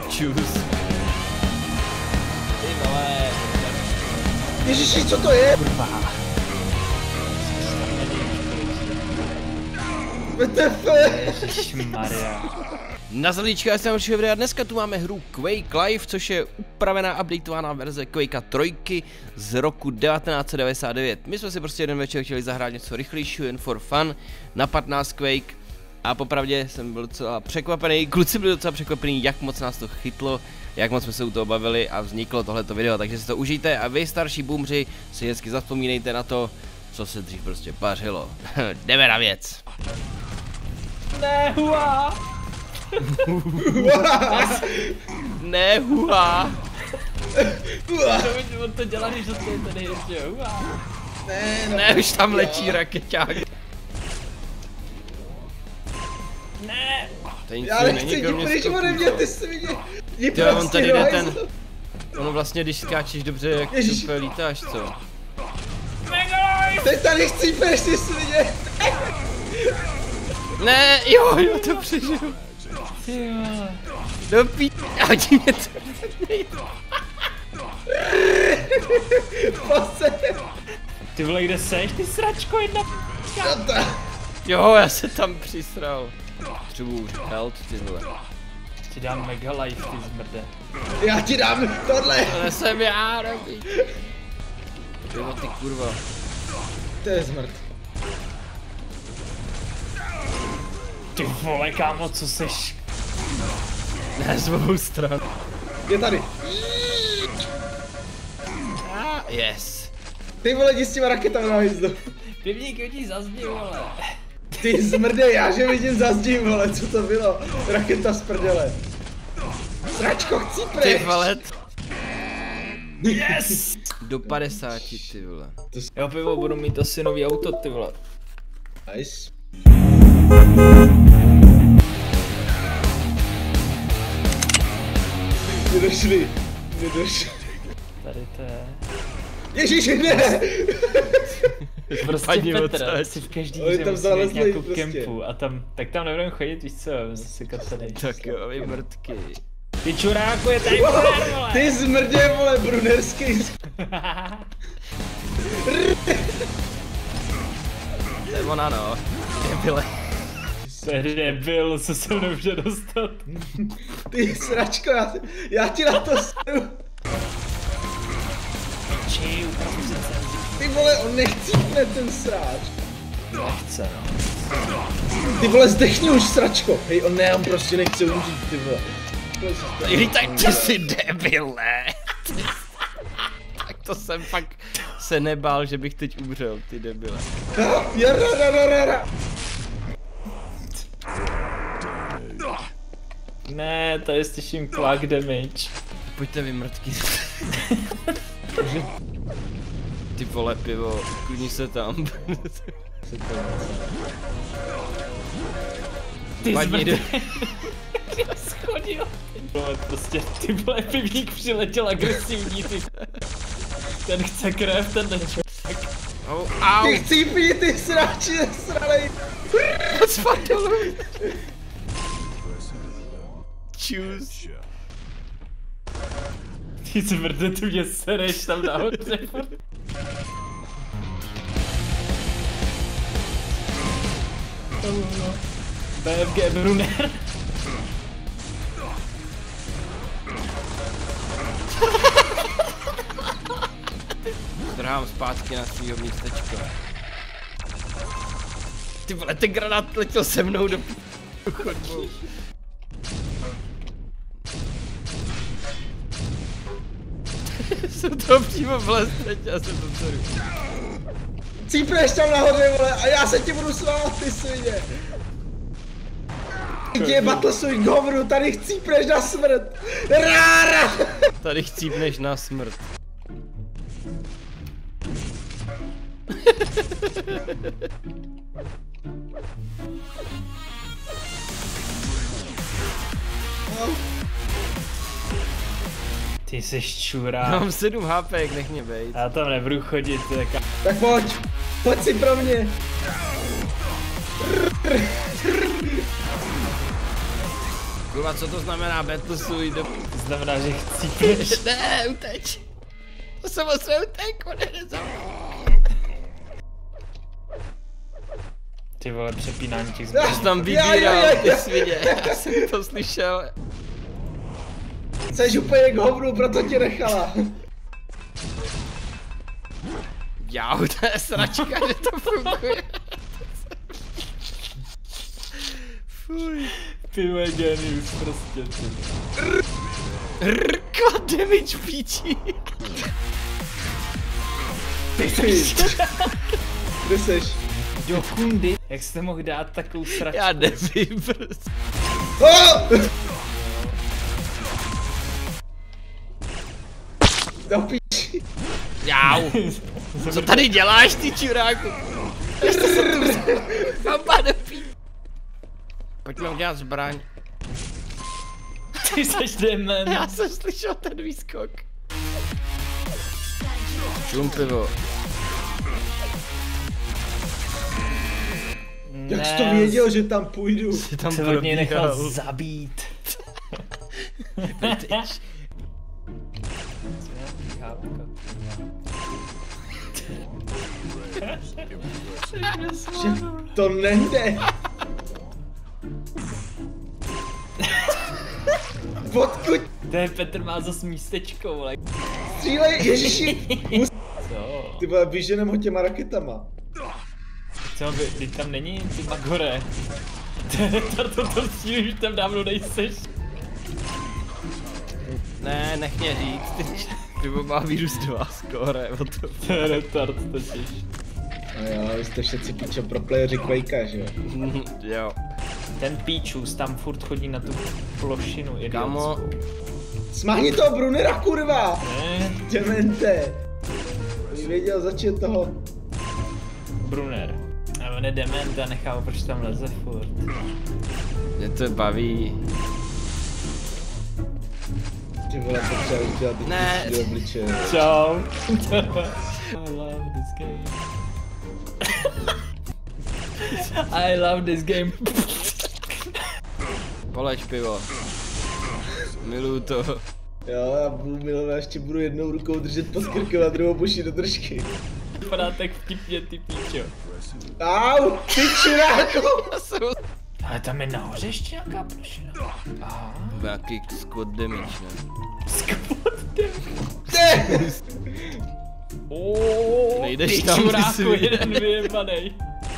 Čus. Ty vole. Ježiši, co to je? Kurva. WTF? Ježišmarja. Na zlíčka, já jsem vaši a dneska tu máme hru Quake Live, což je upravená, updateovaná verze Quakea 3 z roku 1999. My jsme si prostě jeden večer chtěli zahrát něco rychlejšího, jen for fun, napad nás Quake a popravdě jsem byl docela překvapený, kluci byli docela překvapený, jak moc nás to chytlo, jak moc jsme se u toho bavili a vzniklo tohleto video, takže si to užijte a vy starší boomři si hezky zavzpomínejte na to, co se dřív prostě pařilo. Jdeme na věc. Ne, hua! Ne, hua! On to dělá, když to tady ještě hua. Ne, už tam letí rakeťák. Ne! Já nechci ti pryč ode mě, ty jsi mě Jo, on tady jde no, ten... Ono vlastně, když skáčeš dobře, jak super lítáš, co? Teď tady chcípeš, ty svině! Ne, jo, to přežiju. Ty vole. Do pí... Hodí mě to. Ty vole, kde seš, ty sračko jedna Jo, já se tam přisral. Potřebuji health, ty vole. Ti dám mega life, ty zmrde. Já ti dám tohle! To nesem já, robí. Jo, ty kurva. To je zmrt. Ty vole, kámo, co seš? Ne, z obou stran. Je tady. Yes. Ty vole, jdi s těma raketama na hvězdu. Pivník vidí za zdi, vole. Ty zmrde, já že vidím za zdi, vole, co to bylo? Raketa z prdele. Sračko, chcípeš! Ty vole. Yes! Do 50, ty vole. Jo, pivo, budu mít asi nový auto, ty vole. Nice. Nedošli. Tady to je. Ježiši, ne! Prostě Padni Petr, odsaď. si v každý Oni hře tam musí mít zalezli nějakou prostě. kempu a tam, tak tam nebudeme chodit, víš co, si tady. Tak jo, vy mrtky. Ty čuráku, je tady Brunner, vole! Ty zmrdě, vole, brunerský. To je ona, no. Debile. To je debil, co se mnou může dostat. Ty sračko, já ti na to seru. Či, upravu se celý. Ty vole, on nechcípne ten sráč. Nechce, no. Ty vole, zdechni už sračko. Hej, on ne, on prostě nechce umřít, ty vole. Tak ty jsi debile. Tak to jsem fakt se nebál, že bych teď umřel, ty debile. Ne, to je slyším clock damage. Pojďte vy mrtky. Ty vole pivo, klidni se tam. Ty Padni zmrde. Já schodil. Vole, prostě ty vole, pivník přiletěl agresivní, ty. Ten chce krev, ten nečo. Au. Ty chcípni, ty sráči, sralej. Spadl. Čus. Ty zmrde, ty mě sereš tam nahoře. BFG Brunner. Drhám zpátky na svýho místečko. Ty vole, ten granát letěl se mnou do chodbou. Jsem to přímo vlez teď, já jsem to ceru. Cípneš tam nahoře, vole, a já se ti budu svát, ty svině. Ty je Battlesuit govru, tady chcípneš na smrt. Rára! Tady chcípneš na smrt. Ty jsi čurák. Mám 7 HP, nech mě bejt. Já tam nebudu chodit, tak. Tak pojď si pro mě. Kurva, co to znamená Battlesuit? To znamená, že chcípneš. Ne, uteč. To jsem moc neutek, on jde za mnou. Ty vole, přepínání těch zbraní. Jsi tam vybíral, ty svině, já jsem to slyšel. Jseš úplně k hovnu, proto tě nechala. Jau, to je sračka, že to funguje. Fuj. Ty vole, genius prostě. Rkla damage píči. Ty jsi. Kde seš? Do kundy. Jak jste mohl dát takovou sračku? Já nevím prostě. Oh! Do píči. Jau. Co tady děláš, ty čuráku? Ještě se tu vamba do pí. Pojďme udělat zbraň. Ty seš dement. Já jsem slyšel ten výskok. Šum pivo. Jak jsi to věděl, že tam půjdu? Jsi tam se od něj nechal probíhal. zabít. Že to nejde. Odkud Ten Petr má zas místečko, vole. střílej, ježiši. Co? Ty vole, vyženem ho těma raketama. Co by, teď tam není ty Magore. To střílíš, tam dávno nejseš. Ne, nech mě říct. Pivo má vírus 2 skóre. To je retard totiž. No jo, vy jste všetci píčo pro playeři Quakea, že jo? Jo. Ten Píčus tam furt chodí na tu plošinu. Kámo. Smáhni toho Brunera, kurva! Ne, Demente! Jsi věděl začít toho. Brunner. A on je dement a nechá, proč tam leze furt. Mě to baví. Ty vole, potřebuješ dělat ty Ne. píči do obličeje. Čau. I love this game. I love this game. Poleč pivo. Miluju to. Jo, já budu milovat, ještě budu jednou rukou držet pod krkem a druhou puší do držky. Vypadá tak vtipně, ty píčo. Au, ty čiráku! Ale tam je nahoře ještě nějaká plošina. Aha. Nějaký squad damage, ne? Squad Ne! Nejdeš tam, ty čuráku, svině. jeden vyjebanej.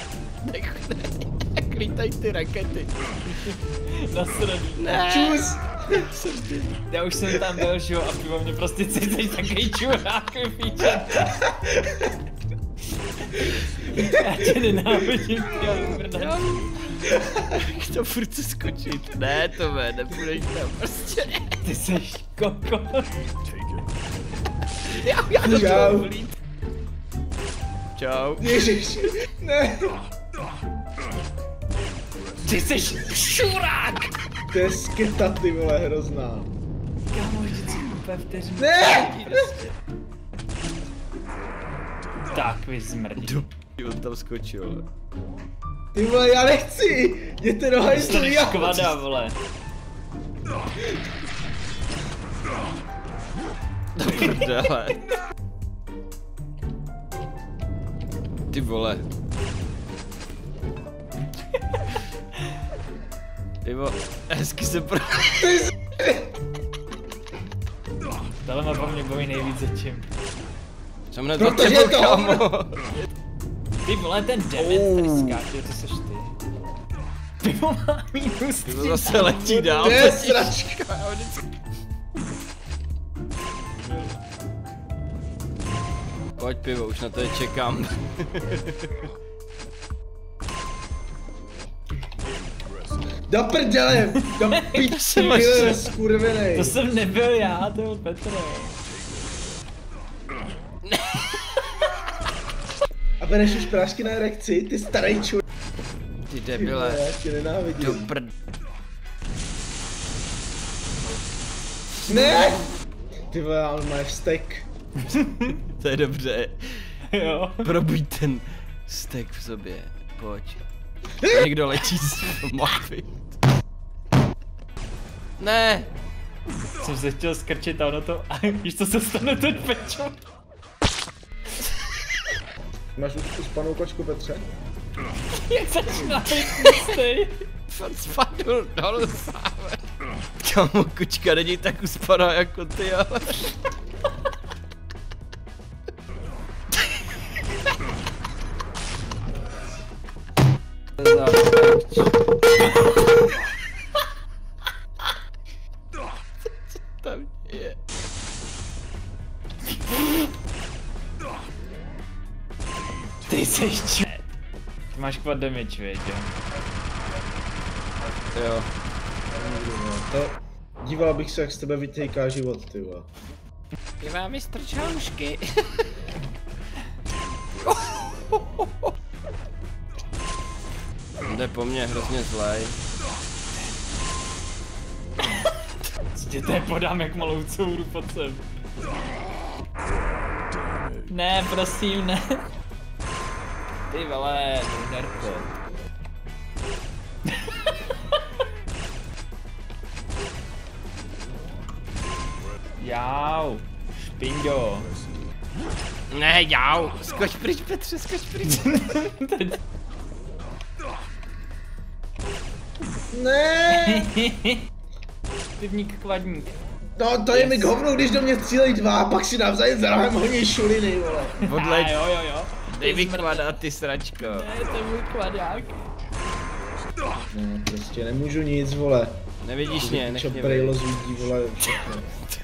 Lítaj ty rakety. Nasraný. Ne. Čus! Já už jsem tam byl, že jo, a pivo mě prostě cítíš takový čurák, píče. Já tě nenávidím, já vybrdat. To furt se skočit. Ne, to ve, nepůjdeš tam prostě. Ty seš koko. Já do toho Čau. volím. Čau. Ježiš! Ne! Ty seš šurák! To je sketa, ty vole, hrozná. Kámo, vždycky úplně vteřinu. Ne! Tak vy zmrdí. On tam skočil. Ty vole, já nechci! Jděte do hajzlu, Dostaneš já! kvada, vole. Do prdele. Ty vole. Pivo, hezky se pro... Tohle má po mně baví nejvíc začím. Jsem hned Protože za tebou, je to kámo. Ty vole, ten dement tady skáče, to seš ty. Pivo má minus Pivo zase letí dál. To je sračka. Pojď pivo, už na to čekám. Do prdele! Do piči, vyle, skurvenej! To jsem nebyl já, to byl Petr. A bereš už prášky na erekci, ty starý čur... Ty Ty vole, debile. já tě Do nenávidím. prd... Ne! Ty vole, on má vztek. To je dobře. Jo. Probuď ten stek v sobě. Pojď. Někdo letí z mapy. Ne. Jsem se chtěl skrčit a ono to... A víš, co se stane teď, Pečo? Máš už tu spanou kočku, Petře? Jak začíná být pustej? On spadl dolů sám. Kámo, kočka není tak uspaná jako ty, ale... Tam je. Ty seš č... Ty máš quad damage, věď, jo? Jo. To... Díval bych se, jak z tebe vytejká život, ty vole. Ty mám strčánušky. Jde po mně hrozně zlej. Tě to podám jak malou couru pod sem. Ne, prosím, ne. Ty vole, Nerko. Jau, špinďo. Ne, jau, skoč pryč, Petře, skoč pryč. Ne! Pivník, kvadník. No to je mi k hovnu, když do mě střílej dva, pak si navzájem za rohem honí šuliny, vole. Odleď, Jo. dej mi kvadát, ty sračko. Ne, to je můj kvadák. Ne, prostě nemůžu nic, vole. Nevidíš mě, nech Čo mě brejlo vejít. z lidí, vole, všechno.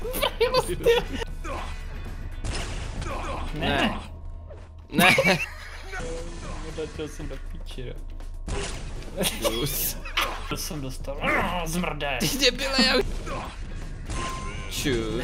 Ne. Ne. Odletěl jsem do píči, jo. Čus. To jsem dostal. Zmrde. Ty debile, já... Čus.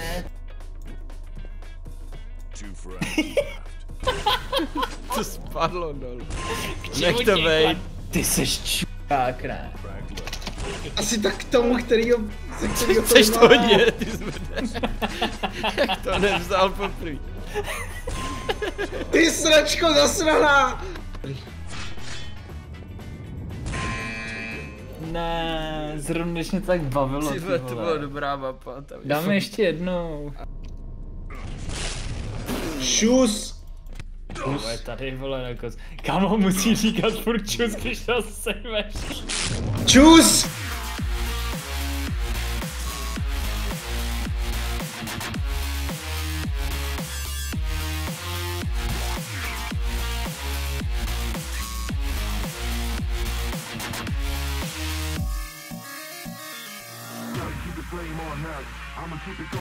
To spadlo dolů. Nech to bejt. Ty seš čurák, ne? Asi tak k tomu, kterýho, ze kterýho to Chceš to má. hodně, ty zmrde. Jak to nevzal poprvé. Ty sračko zasraná! Ne, zrovna když mě tak bavilo, Ty ty vole, to byla vole. dobrá mapa. Tam je Dáme ještě jednou. Šus! Vole, tady vole jako... Kámo, musí říkat furt čus, když to sejmeš. Čus! Keep the flame on now. I'ma keep it going.